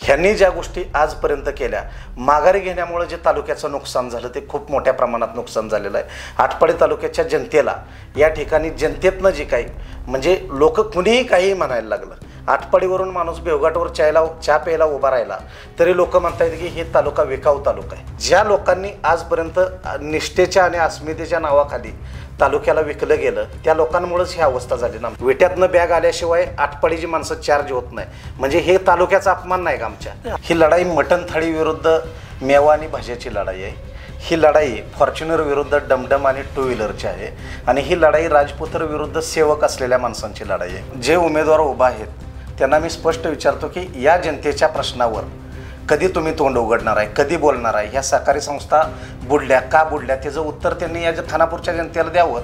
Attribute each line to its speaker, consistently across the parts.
Speaker 1: ह्यांनी ज्या गोष्टी आजपर्यंत केल्या, माघारी घेण्यामुळे जे तालुक्याचं नुकसान झालं ते खूप मोठ्या प्रमाणात नुकसान झालेलं आहे. आटपाडी तालुक्याच्या जनतेला या ठिकाणी जनतेतनं जे काही म्हणजे लोक कुणीही काहीही म्हणायला लागलं, आटपाडीवरून माणूस बेवघाटवर चहा प्यायला उभा राहिला तरी लोक म्हणतात की हे तालुका विकाऊ तालुका आहे. ज्या लोकांनी आजपर्यंत निष्ठेच्या आणि अस्मितेच्या नावाखाली तालुक्याला विकलं गेलं त्या लोकांमुळेच ही अवस्था झाली ना. विट्यातनं बॅग आल्याशिवाय आटपाडीची माणसं चार्ज होत नाही, म्हणजे हे तालुक्याचा अपमान नाही का आमच्या. ही लढाई मटण थाळी विरुद्ध मेवा आणि भाज्याची लढाई आहे. ही लढाई फॉर्च्युनर विरुद्ध डमडम आणि टू व्हीलरची आहे आणि ही लढाई राजपुत्र विरुद्ध सेवक असलेल्या माणसांची लढाई आहे. जे उमेदवार उभा आहेत त्यांना मी स्पष्ट विचारतो की या जनतेच्या प्रश्नावर कधी तुम्ही तोंड उघडणार आहे, कधी बोलणार आहे. ह्या सहकारी संस्था बुडल्या का बुडल्या त्याचं उत्तर त्यांनी या खानापूरच्या जनतेला द्यावं.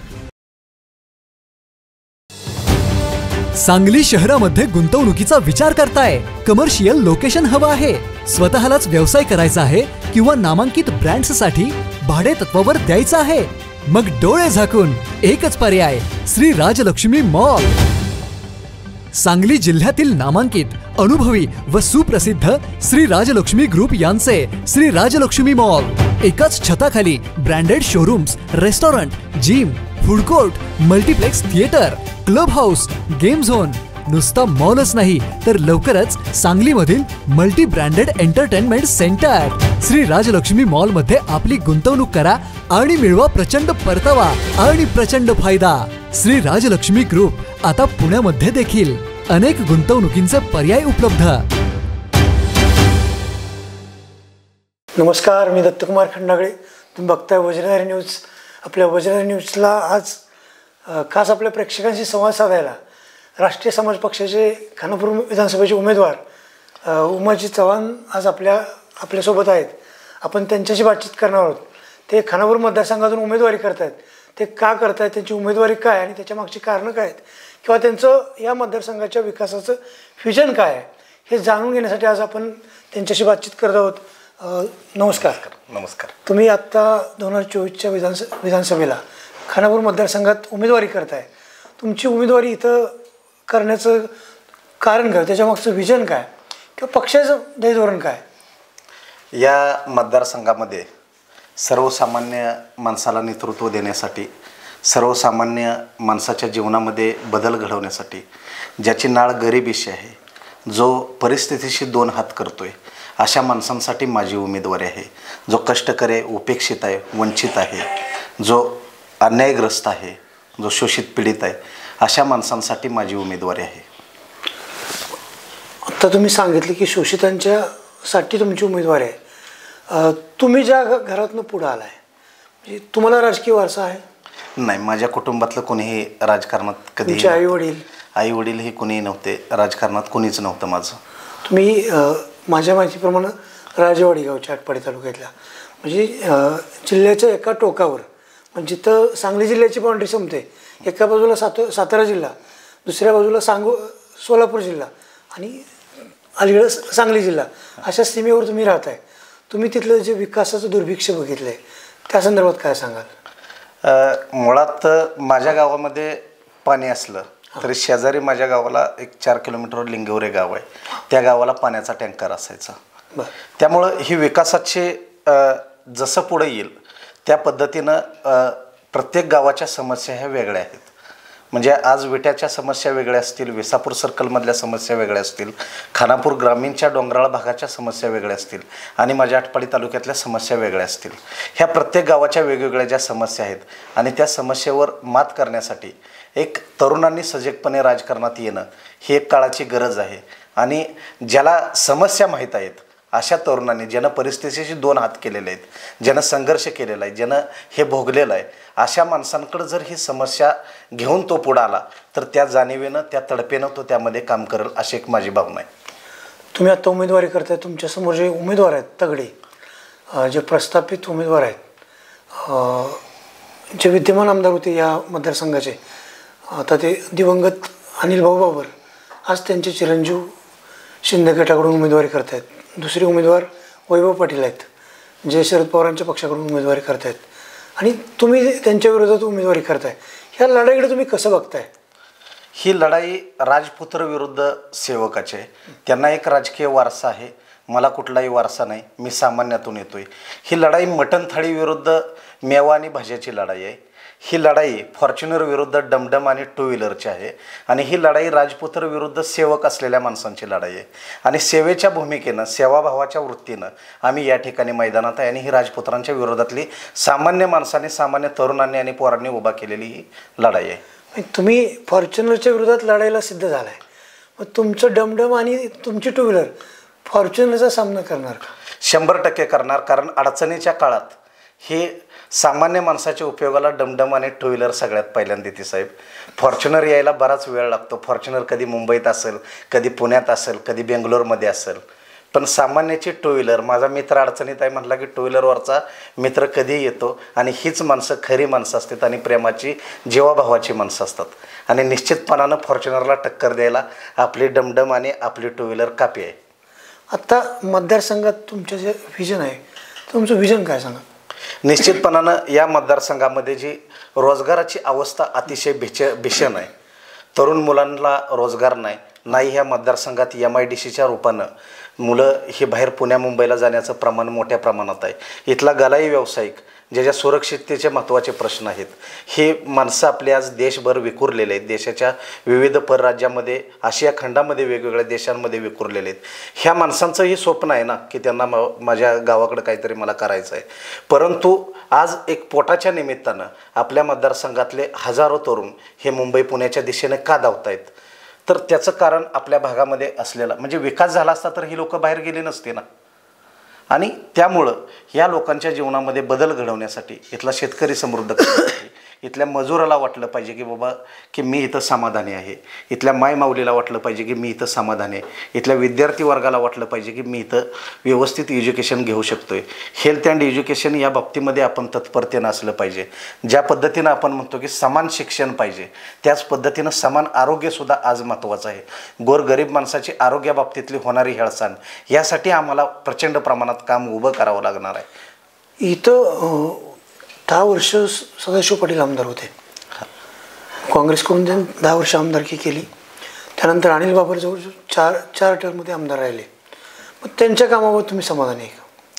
Speaker 2: सांगली शहरामध्ये गुंतवणुकीचा विचार करताय, कमर्शियल लोकेशन हवं आहे, स्वतःलाच व्यवसाय करायचा आहे किंवा नामांकित ब्रँड्ससाठी भाडे तत्वावर द्यायचं आहे, मग डोळे झाकून एकच पर्याय, श्री राजलक्ष्मी मॉल. सांगली जिल्ह्यातील नामांकित, अनुभवी व सुप्रसिद्ध श्री राजलक्ष्मी ग्रुप यांचे श्री राजलक्ष्मी मॉल. एकाच छताखाली branded showrooms, restaurant, gym, food court, multiplex theatre, club house, game zone. नुसता मॉलच नाही तर लवकरच सांगलीमधील multi branded entertainment centre. Shri Rajlakshmi mall मध्ये आपली गुंतवणूक करा आणि मिळवा प्रचंड परतावा आणि प्रचंड फायदा. श्री राजलक्ष्मी ग्रुप आता पुण्यामध्ये देखील. अनेक गुंतवणुकींचे पर्याय उपलब्ध.
Speaker 3: नमस्कार, मी दत्तकुमार खंडागळे. तुम्ही बघताय वज्रधारी न्यूज. आपल्या वज्रधारी न्यूजला आज खास आपल्या प्रेक्षकांशी संवाद साधायला राष्ट्रीय समाज पक्षाचे खानापूर विधानसभेचे उमेदवार उमाजी चव्हाण आज आपल्यासोबत आहेत. आपण त्यांच्याशी बातचीत करणार आहोत. ते खानापूर मतदारसंघातून उमेदवारी करत आहेत. ते का करत आहेत, त्यांची उमेदवारी काय आणि त्याच्या मागची कारणं काय आहेत, किंवा त्यांचं या मतदारसंघाच्या विकासाचं व्हिजन काय आहे हे जाणून घेण्यासाठी आज आपण त्यांच्याशी बातचीत करत आहोत. नमस्कार.
Speaker 1: नमस्कार.
Speaker 3: तुम्ही आत्ता 2024च्या विधानसभेला खानापूर मतदारसंघात उमेदवारी करताय. तुमची उमेदवारी इथं करण्याचं कारण काय, त्याच्यामागचं व्हिजन काय किंवा पक्षाचं ध्येयधोरण काय?
Speaker 1: या मतदारसंघामध्ये सर्वसामान्य माणसाला नेतृत्व देण्यासाठी, सर्वसामान्य माणसाच्या जीवनामध्ये बदल घडवण्यासाठी, ज्याची नाळ गरिबीशी आहे, जो परिस्थितीशी दोन हात करतोय, अशा माणसांसाठी माझी उमेदवारी आहे. जो कष्टकरी, उपेक्षित आहे, वंचित आहे, जो अन्यायग्रस्त आहे, जो शोषित पीडित आहे, अशा माणसांसाठी माझी उमेदवारी आहे.
Speaker 3: आता तुम्ही सांगितले की शोषितांच्यासाठी तुमची उमेदवारी आहे. तुम्ही ज्या घरातनं पुढं आलाय, म्हणजे तुम्हाला राजकीय वारसा आहे?
Speaker 1: नाही, माझ्या कुटुंबातलं कोणीही राजकारणात कधी,
Speaker 3: तुमचे आई वडील
Speaker 1: हे कोणीही नव्हते राजकारणात, कोणीच नव्हतं माझं.
Speaker 3: तुम्ही माझ्या माहितीप्रमाणे राजेवाडी गावच्या आटपाडी तालुक्यातल्या, म्हणजे जिल्ह्याच्या एका टोकावर, म्हणजे जिथं सांगली जिल्ह्याची बाउंड्री संपते, एका बाजूला सातारा जिल्हा, दुसऱ्या बाजूला सोलापूर जिल्हा आणि अलीकडं सांगली जिल्हा, अशा सीमेवर तुम्ही राहताय. तुम्ही तिथलं जे विकासाचं दुर्भिक्ष बघितलं आहे त्या संदर्भात काय सांगाल?
Speaker 1: मुळात माझ्या गावामध्ये पाणी असलं तरी शेजारी माझ्या गावाला एक 4 किलोमीटरवर लिंगवरे गाव आहे, त्या गावाला पाण्याचा टँकर असायचा. त्यामुळं ही विकासाचे जसं पुढे येईल त्या पद्धतीनं प्रत्येक गावाच्या समस्या ह्या वेगळ्या आहेत. म्हणजे आज विट्याच्या समस्या वेगळ्या असतील, विसापूर सर्कलमधल्या समस्या वेगळ्या असतील, खानापूर ग्रामीणच्या डोंगराळ भागाच्या समस्या वेगळ्या असतील आणि माझ्या आटपाडी तालुक्यातल्या समस्या वेगळ्या असतील. ह्या प्रत्येक गावाच्या वेगवेगळ्या ज्या समस्या आहेत आणि त्या समस्येवर मात करण्यासाठी एक तरुणांनी सजगपणे राजकारणात येणं ही एक काळाची गरज आहे. आणि ज्याला समस्या माहीत आहेत अशा तरुणांनी, ज्यानं परिस्थितीशी दोन हात केलेले आहेत, ज्यानं संघर्ष केलेला आहे, ज्यानं हे भोगलेलं आहे, अशा माणसांकडे जर ही समस्या घेऊन तो पुढे आला तर त्या जाणीवेनं, त्या तडपेनं तो त्यामध्ये काम करेल, अशी एक माझी भावना आहे.
Speaker 3: तुम्ही आता उमेदवारी करताय, तुमच्यासमोर जे उमेदवार आहेत तगडे, जे प्रस्थापित उमेदवार आहेत, जे विद्यमान आमदार होते या मतदारसंघाचे, आता ते दिवंगत अनिल भाऊ बाबर, आज त्यांचे चिरंजीव शिंदे गटाकडून उमेदवारी करत आहेत. दुसरे उमेदवार वैभव पाटील आहेत, जे शरद पवारांच्या पक्षाकडून उमेदवारी करत आहेत, आणि तुम्ही त्यांच्या विरोधात उमेदवारी करताय. ह्या लढाईकडे तुम्ही कसं बघताय?
Speaker 1: ही लढाई राजपुत्र विरुद्ध सेवकाची आहे. त्यांना एक राजकीय वारसा आहे, मला कुठलाही वारसा नाही, मी सामान्यातून येतोय. ही लढाई मटण थाळी विरुद्ध मेवा आणि भाज्याची लढाई आहे. ही लढाई फॉर्च्युनर विरुद्ध डमडम आणि टू व्हीलरची आहे. आणि ही लढाई राजपुत्र विरुद्ध सेवक असलेल्या माणसांची लढाई आहे. आणि सेवेच्या भूमिकेनं, सेवाभावाच्या वृत्तीनं आम्ही या ठिकाणी मैदानात आहे. आणि ही राजपुत्रांच्या विरोधातली सामान्य माणसांनी, सामान्य तरुणांनी आणि पोरांनी उभा केलेली ही लढाई आहे.
Speaker 3: तुम्ही फॉर्च्युनरच्या विरोधात लढायला सिद्ध झाला आहे, मग तुमचं डमडम आणि तुमची टू व्हीलर फॉर्च्युनरचा सामना करणार का?
Speaker 1: 100% करणार. कारण अडचणीच्या काळात हे सामान्य माणसाच्या उपयोगाला डमडम आणि टू व्हीलर सगळ्यात पहिल्यांदा येते साहेब. फॉर्च्युनर यायला बराच वेळ लागतो. फॉर्च्युनर कधी मुंबईत असेल, कधी पुण्यात असेल, कधी बेंगलोरमध्ये असेल. पण सामान्याची टू व्हीलर, माझा मित्र अडचणीत आहे म्हटला की टू व्हीलरवरचा मित्र कधी येतो. आणि हीच माणसं खरी माणसं असतात आणि प्रेमाची, जीवाभावाची माणसं असतात. आणि निश्चितपणानं फॉर्च्युनरला टक्कर द्यायला आपली डमडम आणि आपली टू व्हीलर कापी आहे.
Speaker 3: आत्ता मतदारसंघात तुमचं जे व्हिजन आहे, तुमचं व्हिजन काय सांगा?
Speaker 1: निश्चितपणानं या मतदारसंघामध्ये जी रोजगाराची अवस्था अतिशय भीषण आहे. तरुण मुलांना रोजगार नाही. ह्या मतदारसंघात MIDCच्या रूपानं मुलं ही बाहेर पुण्या मुंबईला जाण्याचं प्रमाण मोठ्या प्रमाणात आहे. इथला गलाई व्यावसायिक, ज्याच्या सुरक्षिततेचे महत्त्वाचे प्रश्न आहेत, हे माणसं आपले आज देशभर विखुरलेले आहेत. देशाच्या विविध परराज्यामध्ये, आशिया खंडामध्ये, वेगवेगळ्या देशांमध्ये विखुरलेले आहेत. ह्या माणसांचंही स्वप्न आहे ना की त्यांना माझ्या गावाकडं काहीतरी मला करायचं आहे. परंतु आज एक पोटाच्या निमित्तानं आपल्या मतदारसंघातले हजारो तरुण हे मुंबई पुण्याच्या दिशेने का धावत आहेत? तर त्याचं कारण आपल्या भागामध्ये असलेला, म्हणजे विकास झाला असता तर ही लोकं बाहेर गेली नसते ना. आणि त्यामुळं या लोकांच्या जीवनामध्ये बदल घडवण्यासाठी, इथला शेतकरी समृद्ध करण्यासाठी, इथल्या मजुराला वाटलं पाहिजे की बाबा की मी इथं समाधानी आहे. इथल्या मायमाऊलीला वाटलं पाहिजे की मी इथं समाधानी आहे. इथल्या विद्यार्थी वर्गाला वाटलं पाहिजे की मी इथं व्यवस्थित एज्युकेशन घेऊ शकतोय. हेल्थ अँड एज्युकेशन या बाबतीमध्ये आपण तत्परतेनं असलं पाहिजे. ज्या पद्धतीनं आपण म्हणतो की समान शिक्षण पाहिजे, त्याच पद्धतीनं समान आरोग्यसुद्धा आज महत्त्वाचं आहे. गोरगरीब माणसाची आरोग्याबाबतीतली होणारी हेळसांड, यासाठी आम्हाला प्रचंड प्रमाणात काम उभं करावं लागणार आहे.
Speaker 3: इथं 10 वर्ष सदाशिव पाटील आमदार होते. काँग्रेसकडून त्यांनी 10 वर्ष आमदारकी केली. त्यानंतर अनिल बाबर जवळ चार टर्ममध्ये आमदार राहिले. मग त्यांच्या कामावर तुम्ही समाधानी आहे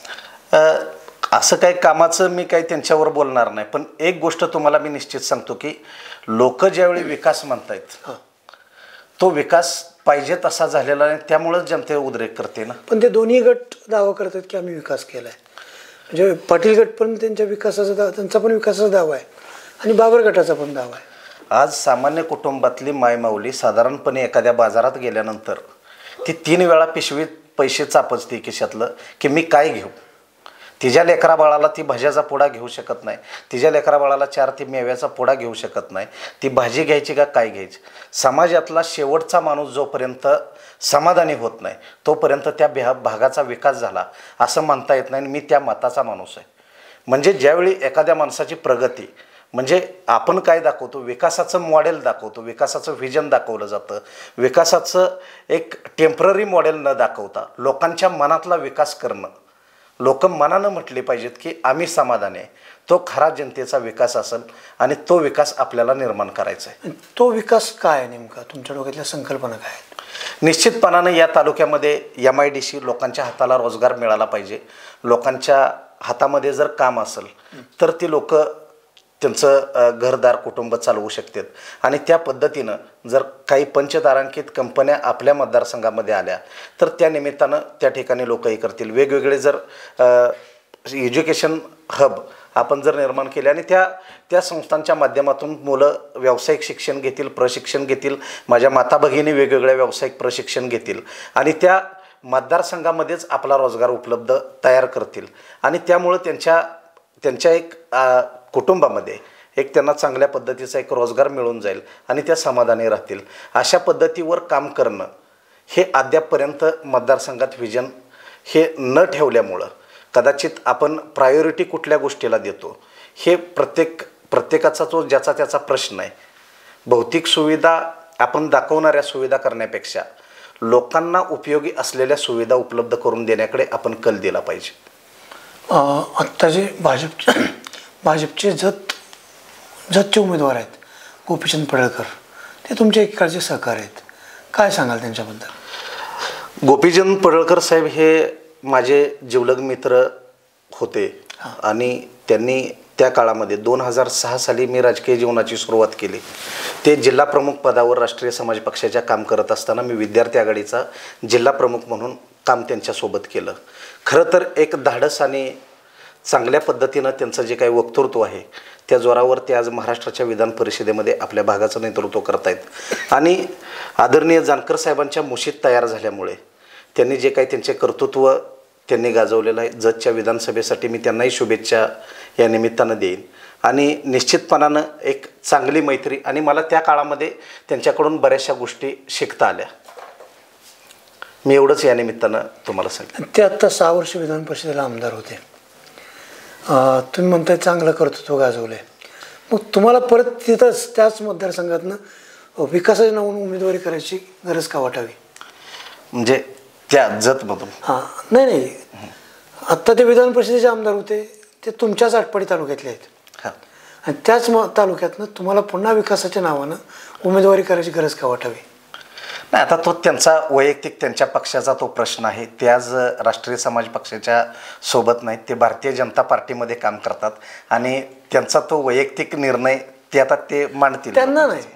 Speaker 3: का?
Speaker 1: असं काही कामाचं मी काही त्यांच्यावर बोलणार नाही. पण एक गोष्ट तुम्हाला मी निश्चित सांगतो की लोक ज्यावेळी विकास म्हणतायत, तो विकास पाहिजे तसा झालेला नाही. त्यामुळेच जनतेवर उद्रेक करते ना. पण
Speaker 3: ते दोन्ही गट दावा करतात की आम्ही विकास केला आहे. म्हणजे पाटील गट पण त्यांच्या विकासाचा त्यांचा पण विकासाचा दावा आहे आणि बाबर गटाचा पण दावा आहे.
Speaker 1: आज सामान्य कुटुंबातली मायमाऊली साधारणपणे एखाद्या बाजारात गेल्यानंतर ती 3 वेळा पिशवीत पैसे चापजते खिशातलं की मी काय घेऊ. तिच्या लेकरा बाळाला ती भाज्याचा पुडा घेऊ शकत नाही. तिच्या लेकरा बाळाला 4 ती मेव्याचा पुडा घेऊ शकत नाही. ती भाजी घ्यायची का काय घ्यायची. समाजातला शेवटचा माणूस जोपर्यंत समाधानी होत नाही तोपर्यंत त्या भागाचा विकास झाला असं म्हणता येत नाही. मी त्या मताचा माणूस आहे. म्हणजे ज्यावेळी एखाद्या माणसाची प्रगती, म्हणजे आपण काय दाखवतो, विकासाचं मॉडेल दाखवतो, विकासाचं व्हिजन दाखवलं जातं. विकासाचं एक टेम्पररी मॉडेल न दाखवता लोकांच्या मनातला विकास करणं, लोक मनानं म्हटले पाहिजेत की आम्ही समाधानी आहे, तो खरा जनतेचा विकास असेल आणि तो विकास आपल्याला निर्माण करायचा आहे.
Speaker 3: तो विकास काय आहे नेमका? तुमच्या डोक्यातल्या संकल्पना काय आहेत?
Speaker 1: निश्चितपणानं या तालुक्यामध्ये MIDC, लोकांच्या हाताला रोजगार मिळाला पाहिजे. लोकांच्या हातामध्ये जर काम असेल तर ती लोक त्यांचं घरदार कुटुंब चालवू शकतात. आणि त्या पद्धतीनं जर काही पंचतारांकित कंपन्या आपल्या मतदारसंघामध्ये आल्या तर त्या निमित्तानं त्या ठिकाणी लोकही करतील. वेगवेगळे जर एज्युकेशन हब आपण जर निर्माण केले आणि त्या संस्थांच्या माध्यमातून मुलं व्यावसायिक शिक्षण घेतील, प्रशिक्षण घेतील, माझ्या माता भगिनी वेगवेगळ्या व्यावसायिक प्रशिक्षण घेतील आणि त्या मतदारसंघामध्येच आपला रोजगार उपलब्ध तयार करतील. आणि त्यामुळं त्यांच्या एक कुटुंबामध्ये एक त्यांना चांगल्या पद्धतीचा एक रोजगार मिळून जाईल आणि त्या समाधानी राहतील. अशा पद्धतीवर काम करणं हे अद्यापपर्यंत मतदारसंघात व्हिजन हे न ठेवल्यामुळं कदाचित आपण प्रायोरिटी कुठल्या गोष्टीला देतो हे प्रत्येकाचा तो ज्याचा त्याचा प्रश्न आहे. भौतिक सुविधा आपण दाखवणाऱ्या सुविधा करण्यापेक्षा लोकांना उपयोगी असलेल्या सुविधा उपलब्ध करून देण्याकडे आपण कल दिला पाहिजे.
Speaker 3: आत्ता जे भाजपचे जतचे उमेदवार आहेत गोपीचंद पडळकर, ते तुमचे एकेकाळचे सहकारी आहेत, काय सांगाल त्यांच्याबद्दल?
Speaker 1: गोपीचंद पडळकर साहेब हे माझे जिवलग मित्र होते आणि त्यांनी त्या काळामध्ये 2006 साली मी राजकीय जीवनाची सुरुवात केली. ते जिल्हा प्रमुख पदावर राष्ट्रीय समाज पक्षाच्या काम करत असताना मी विद्यार्थी आघाडीचा जिल्हा प्रमुख म्हणून काम त्यांच्यासोबत केलं. खरं तर एक धाडस आणि चांगल्या पद्धतीनं त्यांचं जे काही वक्तृत्व आहे त्या जोरावर ते आज महाराष्ट्राच्या विधान परिषदेमध्ये आपल्या भागाचं नेतृत्व करत आहेत आणि आदरणीय जानकर साहेबांच्या मुशीत तयार झाल्यामुळे त्यांनी जे काही त्यांचे कर्तृत्व त्यांनी गाजवलेलं आहे, जतच्या विधानसभेसाठी मी त्यांनाही शुभेच्छा या निमित्तानं देईन. आणि निश्चितपणानं एक चांगली मैत्री आणि मला त्या काळामध्ये त्यांच्याकडून बऱ्याचशा गोष्टी शिकता आल्या. मी एवढंच या निमित्तानं तुम्हाला सांगेन.
Speaker 3: ते आत्ता 6 वर्ष विधान परिषदेला आमदार होते. तुम्ही म्हणताय चांगलं कर्तृत्व गाजवलं. मग तुम्हाला परत तिथंच त्याच मतदारसंघातनं विकासाच्या नावानं उमेदवारी करायची गरज का वाटावी?
Speaker 1: म्हणजे त्या जतमधून?
Speaker 3: नाही, आत्ता ते विधान परिषदेचे आमदार होते, ते तुमच्याच आटपाडी तालुक्यातले आहेत आणि त्याच तालुक्यातनं तुम्हाला पुन्हा विकासाच्या नावानं उमेदवारी करायची गरज का वाटावी?
Speaker 1: नाही, आता तो त्यांचा वैयक्तिक त्यांच्या पक्षाचा तो प्रश्न आहे. ते आज राष्ट्रीय समाज पक्षाच्या सोबत नाहीत, ते भारतीय जनता पार्टीमध्ये काम करतात आणि त्यांचा तो वैयक्तिक निर्णय ते आता ते मांडतील.
Speaker 3: त्यांना नाही,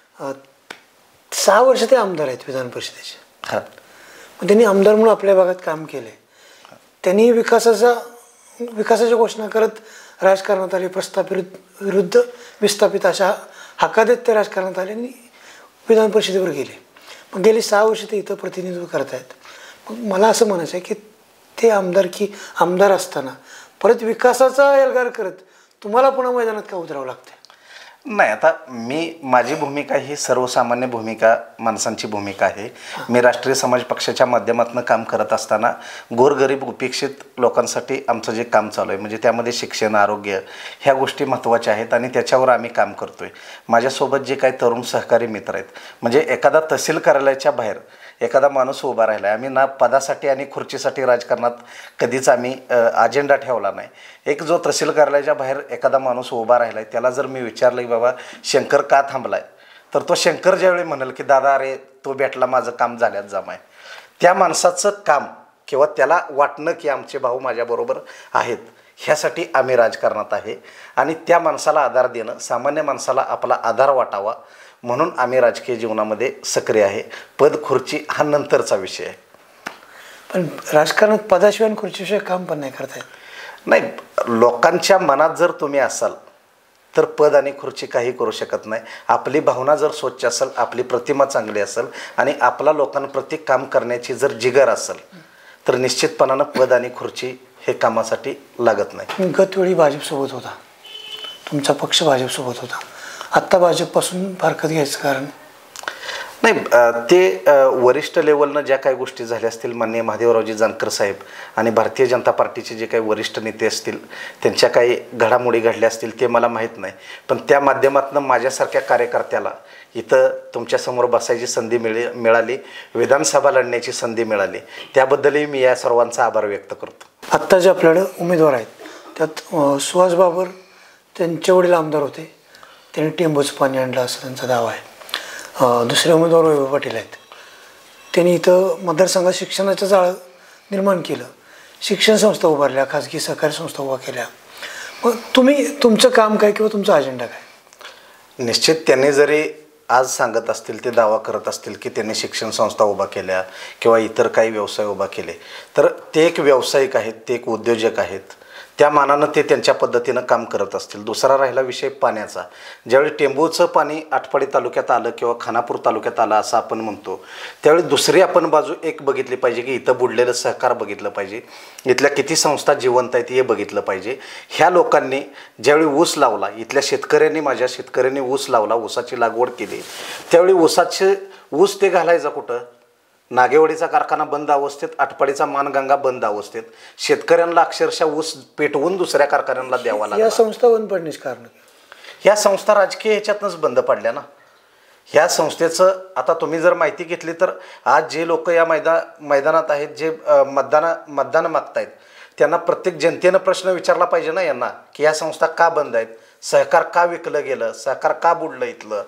Speaker 3: 6 वर्ष ते आमदार आहेत विधान परिषदेचे. त्यांनी आमदार म्हणून आपल्या भागात काम केले. त्यांनी विकासाच्या घोषणा करत राजकारणात आले. प्रस्थापित विरुद्ध विस्थापित अशा हाका देत ते राजकारणात आले आणि विधान परिषदेवर गेले. मग गेली 6 वर्ष ते इथं प्रतिनिधित्व करत आहेत. मग मला असं म्हणायचं आहे की ते आमदार असताना परत विकासाचा एल्गार करत तुम्हाला पुन्हा मैदानात का उतरावं लागतं?
Speaker 1: नाही, आता माझी भूमिका ही सर्वसामान्य भूमिका, माणसांची भूमिका आहे. मी राष्ट्रीय समाज पक्षाच्या माध्यमातून काम करत असताना गोरगरीब उपेक्षित लोकांसाठी आमचं जे काम चालू आहे म्हणजे त्यामध्ये शिक्षण, आरोग्य ह्या गोष्टी महत्त्वाच्या आहेत आणि त्याच्यावर आम्ही काम करतो आहे. माझ्यासोबत जे काही तरुण सहकारी मित्र आहेत, म्हणजे एखादा तहसील कार्यालयाच्या बाहेर एखादा माणूस उभा राहिला आहे, आम्ही ना पदासाठी आणि खुर्चीसाठी राजकारणात कधीच आम्ही अजेंडा ठेवला नाही. एक जो तहसील कार्यालयाच्या बाहेर एखादा माणूस उभा राहिला आहे त्याला जर मी विचारलं की बाबा शंकर का थांबलाय, तर तो शंकर ज्यावेळी म्हणाल की दादा अरे तो भेटला, माझं काम झाल्यात जमाय, त्या माणसाचं काम किंवा त्याला वाटणं की आमचे भाऊ माझ्याबरोबर आहेत, ह्यासाठी आम्ही राजकारणात आहे आणि त्या माणसाला आधार देणं, सामान्य माणसाला आपला आधार वाटावा म्हणून आम्ही राजकीय जीवनामध्ये सक्रिय आहे. पद खुर्ची हा नंतरचा विषय आहे.
Speaker 3: पण राजकारणात पदाशिवाय खुर्चीशिवाय काम पण नाही करता येत.
Speaker 1: नाही, लोकांच्या मनात जर तुम्ही असाल तर पद आणि खुर्ची काही करू शकत नाही. आपली भावना जर स्वच्छ असेल, आपली प्रतिमा चांगली असेल आणि आपला लोकांप्रती काम करण्याची जर जिगर असेल तर निश्चितपणानं पद आणि खुर्ची हे कामासाठी लागत नाही.
Speaker 3: गतवेळी भाजपसोबत होता, तुमचा पक्ष भाजपसोबत होता, आत्ता भाजपपासून फारकत घ्यायचं कारण?
Speaker 1: नाही, ते वरिष्ठ लेवलनं ज्या काही गोष्टी झाल्या असतील, माननीय महादेवरावजी जानकर साहेब आणि भारतीय जनता पार्टीचे जे काही वरिष्ठ नेते असतील त्यांच्या काही घडामोडी घडल्या असतील ते मला माहीत नाही. पण त्या माध्यमातून माझ्यासारख्या कार्यकर्त्याला इथं तुमच्यासमोर बसायची संधी मिळाली, विधानसभा लढण्याची संधी मिळाली, त्याबद्दलही मी या सर्वांचा आभार व्यक्त करतो.
Speaker 3: आत्ता जे आपल्याकडं उमेदवार आहेत त्यात सुहास बाबर त्यांचे वडील आमदार होते, त्यांनी टेंबूचं पाणी आणलं असं त्यांचा दावा आहे. दुसरे उमेदवार वैभव पाटील आहेत, त्यांनी इथं मतदारसंघात शिक्षणाचं जाळं निर्माण केलं, शिक्षण संस्था उभारल्या, खाजगी सहकारी संस्था उभा केल्या. मग तुमचं काम काय किंवा तुमचा अजेंडा काय?
Speaker 1: निश्चित त्यांनी जरी आज सांगत असतील, ते दावा करत असतील की त्यांनी शिक्षण संस्था उभा केल्या किंवा इतर काही व्यवसाय उभा केले, तर ते एक व्यावसायिक आहेत, ते एक उद्योजक आहेत, त्या मानानं ते त्यांच्या पद्धतीनं काम करत असतील. दुसरा राहिला विषय पाण्याचा. ज्यावेळी टेंबूचं पाणी आटपाडी तालुक्यात आलं किंवा खानापूर तालुक्यात आलं असं आपण म्हणतो, त्यावेळी दुसरी आपण बाजू एक बघितली पाहिजे की इथं बुडलेलं सहकार बघितलं पाहिजे, इथल्या किती संस्था जिवंत आहेत हे बघितलं पाहिजे. ह्या लोकांनी ज्यावेळी ऊस लावला, इथल्या माझ्या शेतकऱ्यांनी ऊस लावला, ऊसाची लागवड केली, त्यावेळी ऊस ते घालायचा कुठं? नागेवाडीचा कारखाना बंद अवस्थेत, आटपाडीचा मानगंगा बंद अवस्थेत, शेतकऱ्यांना अक्षरशः ऊस पेटवून दुसऱ्या कारखान्यांना द्यावा लागला.
Speaker 3: या संस्था बंद पडण्याचे कारण?
Speaker 1: ह्या संस्था राजकीय ह्याच्यातनंच बंद पडल्या ना. ह्या संस्थेचं आता तुम्ही जर माहिती घेतली तर आज जे लोक या मैदानात आहेत, जे मतदान मागतायत, त्यांना प्रत्येक जनतेनं प्रश्न विचारला पाहिजे ना यांना की ह्या संस्था का बंद आहेत, सहकार का विकलं गेलं, सहकार का बुडलं इथलं,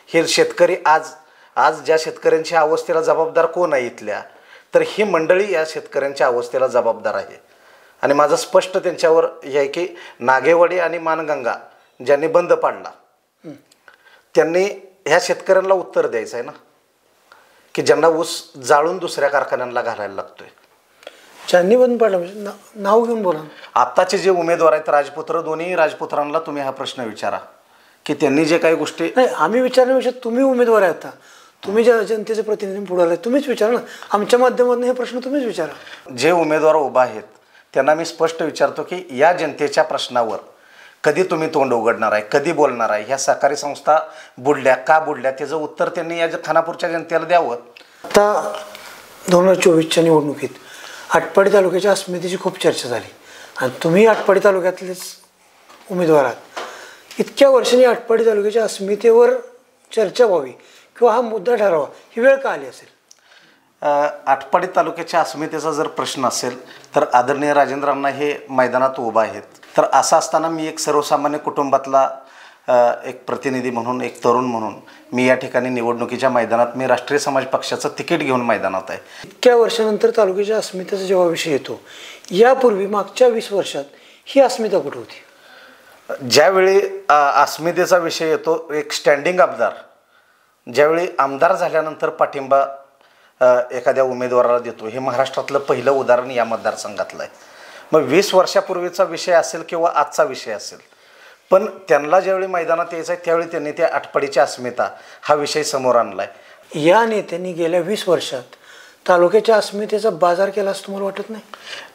Speaker 1: हे शेतकरी आज ज्या शेतकऱ्यांच्या अवस्थेला जबाबदार कोण आहे इथल्या, तर ही मंडळी या शेतकऱ्यांच्या अवस्थेला जबाबदार आहे. आणि माझं स्पष्ट त्यांच्यावर हे आहे की नागेवाडी आणि मानगंगा ज्यांनी बंद पाडला त्यांनी ह्या शेतकऱ्यांना उत्तर द्यायचं आहे ना, की ज्यांना ऊस जाळून दुसऱ्या कारखान्यांना घालायला लागतोय.
Speaker 3: ज्यांनी बंद पाडलं म्हणजे नाव घेऊन बोला.
Speaker 1: आत्ताचे जे उमेदवार आहेत राजपुत्र, दोन्ही राजपुत्रांना तुम्ही हा प्रश्न विचारा की त्यांनी जे काही गोष्टी.
Speaker 3: नाही, आम्ही विचारण्यापेक्षा तुम्ही उमेदवार आहे, आता तुम्ही ज्या जनतेचे प्रतिनिधी पुढे आले तुम्हीच विचारा ना, आमच्या माध्यमातून हे प्रश्न तुम्हीच विचारा.
Speaker 1: जे उमेदवार उभा आहेत त्यांना मी स्पष्ट विचारतो की या जनतेच्या प्रश्नावर कधी तुम्ही तोंड उघडणार आहे, कधी बोलणार आहे. ह्या सहकारी संस्था बुडल्या का बुडल्या त्याचं उत्तर त्यांनी या खानापूरच्या जनतेला द्यावं.
Speaker 3: आता 2024च्या निवडणुकीत आटपाडी तालुक्याच्या अस्मितेची खूप चर्चा झाली आणि तुम्ही आटपाडी तालुक्यातलेच उमेदवार आहात. इतक्या वर्षांनी आटपाडी तालुक्याच्या अस्मितेवर चर्चा व्हावी किंवा हा मुद्दा ठरावा ही वेळ का आली असेल?
Speaker 1: आटपाडी तालुक्याच्या अस्मितेचा जर प्रश्न असेल तर आदरणीय राजेंद्रांना हे मैदानात उभा आहेत. तर असं असताना मी एक सर्वसामान्य कुटुंबातला एक प्रतिनिधी म्हणून, एक तरुण म्हणून मी या ठिकाणी निवडणुकीच्या मैदानात मी राष्ट्रीय समाज पक्षाचं तिकीट घेऊन मैदानात आहे.
Speaker 3: इतक्या वर्षानंतर तालुक्याच्या अस्मितेचा जेव्हा विषय येतो, यापूर्वी मागच्या 20 वर्षात ही अस्मिता कुठे होती?
Speaker 1: ज्यावेळी अस्मितेचा विषय येतो, एक स्टँडिंग आमदार ज्यावेळी आमदार झाल्यानंतर पाठिंबा एखाद्या उमेदवाराला देतो, हे महाराष्ट्रातलं पहिलं उदाहरण या मतदारसंघातलं आहे. मग 20 वर्षापूर्वीचा विषय असेल किंवा आजचा विषय असेल, पण त्यांना ज्यावेळी मैदानात यायचं आहे त्यावेळी त्यांनी त्या आटपाडीची अस्मिता हा विषय समोर आणला आहे.
Speaker 3: या नेत्यांनी गेल्या 20 वर्षात तालुक्याच्या अस्मितेचा बाजार केला असं तुम्हाला वाटत नाही?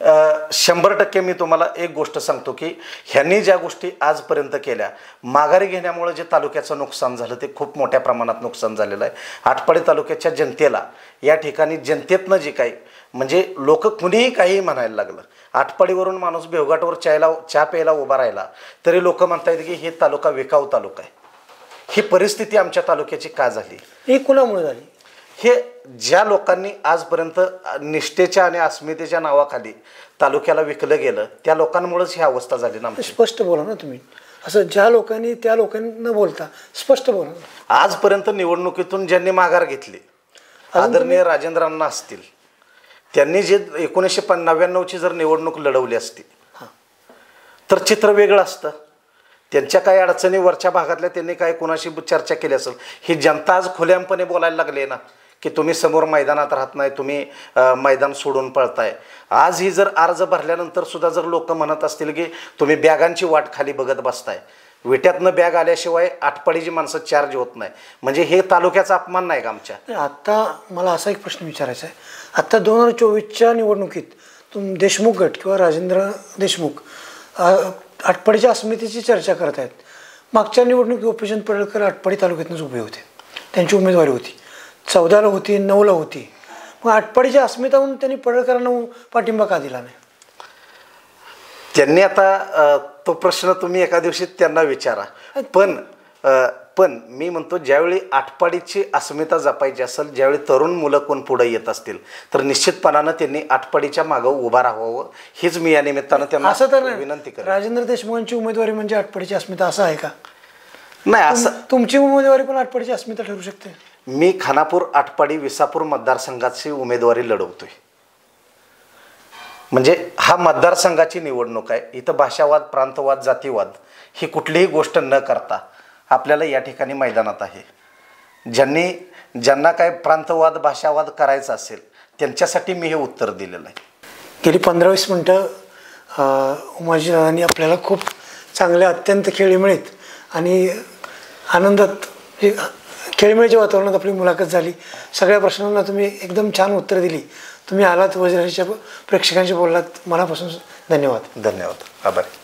Speaker 1: 100% मी तुम्हाला एक गोष्ट सांगतो की ह्यांनी ज्या गोष्टी आजपर्यंत केल्या, माघारी घेण्यामुळे जे तालुक्याचं नुकसान झालं ते खूप मोठ्या प्रमाणात नुकसान झालेलं आहे. आटपाडी तालुक्याच्या जनतेला या ठिकाणी जनतेतनं जे काही म्हणजे लोक कुणीही काहीही म्हणायला लागलं, आटपाडीवरून माणूस बेवघाटवर चहा प्यायला उभा राहिला तरी लोक म्हणतायत की हे तालुका विकाऊ तालुका आहे. ही परिस्थिती आमच्या तालुक्याची का झाली?
Speaker 3: ही कुणामुळे झाली?
Speaker 1: हे ज्या लोकांनी आजपर्यंत निष्ठेच्या आणि अस्मितेच्या नावाखाली तालुक्याला विकलं गेलं त्या लोकांमुळेच ही अवस्था झाली ना.
Speaker 3: स्पष्ट बोला ना तुम्ही, असं ज्या लोकांनी त्या लोकांना बोलता स्पष्ट बोला.
Speaker 1: आजपर्यंत निवडणुकीतून ज्यांनी माघार घेतली, आदरणीय राजेंद्रांना असतील, त्यांनी जे 1999ची जर निवडणूक लढवली असती तर चित्र वेगळं असतं. त्यांच्या काही अडचणी वरच्या भागातल्या त्यांनी काय कोणाशी चर्चा केली असेल. ही जनता आज खुलेआमपणे बोलायला लागली ना की तुम्ही समोर मैदानात राहत नाही, तुम्ही मैदान सोडून पळताय. आज ही जर अर्ज भरल्यानंतर सुद्धा जर लोक म्हणत असतील की तुम्ही बॅगांची वाट खाली बघत बसताय, विट्यातनं बॅग आल्याशिवाय आटपाडीची माणसं चार्ज होत नाही, म्हणजे हे तालुक्याचा अपमान नाही का आमच्या?
Speaker 3: आता मला असा एक प्रश्न विचारायचा आहे. आता 2024च्या निवडणुकीत देशमुख गट किंवा राजेंद्र देशमुख आटपाडीच्या अस्मितेची चर्चा करत आहेत. मागच्या निवडणुकीत गोपीचंद पडळकर आटपाडी तालुक्यातूनच उभे होते, त्यांची उमेदवारी होती, 14ला होती, 9ला होती. मग आटपाडीच्या अस्मिता म्हणून त्यांनी पडळकरांना पाठिंबा का दिला नाही?
Speaker 1: त्यांनी आता तो प्रश्न तुम्ही एका दिवशी त्यांना विचारा. पण मी म्हणतो ज्यावेळी आटपाडीची अस्मिता जपायची असेल, ज्यावेळी तरुण मुलं कोण पुढे येत असतील तर निश्चितपणानं त्यांनी आटपाडीच्या मागं उभा राहावं, हीच मी या निमित्तानं त्यांना
Speaker 3: असं तर
Speaker 1: विनंती करेन.
Speaker 3: राजेंद्र देशमुखांची उमेदवारी म्हणजे आटपाडीची अस्मिता असं आहे का?
Speaker 1: नाही, असं
Speaker 3: तुमची उमेदवारी पण आटपाडीची अस्मिता ठरू शकते.
Speaker 1: मी खानापूर, आटपाडी, विसापूर मतदारसंघाची उमेदवारी लढवतोय. म्हणजे हा मतदारसंघाची निवडणूक आहे. इथं भाषावाद, प्रांतवाद, जातीवाद ही कुठलीही गोष्ट न करता आपल्याला या ठिकाणी मैदानात आहे. ज्यांना काय प्रांतवाद, भाषावाद करायचा असेल त्यांच्यासाठी मी हे उत्तर दिलेलं आहे.
Speaker 3: गेली 15-20 मिनटं उमाजीदादांनी आपल्याला खूप चांगल्या अत्यंत खेळीमेळीत आणि आनंदात खेळीमेळीच्या वातावरणात आपली मुलाखत झाली. सगळ्या प्रश्नांना तुम्ही एकदम छान उत्तर दिली. तुम्ही आलात, वज्रहरीच्या प्रेक्षकांशी बोललात. मनापासून धन्यवाद.
Speaker 1: धन्यवाद, आभारी.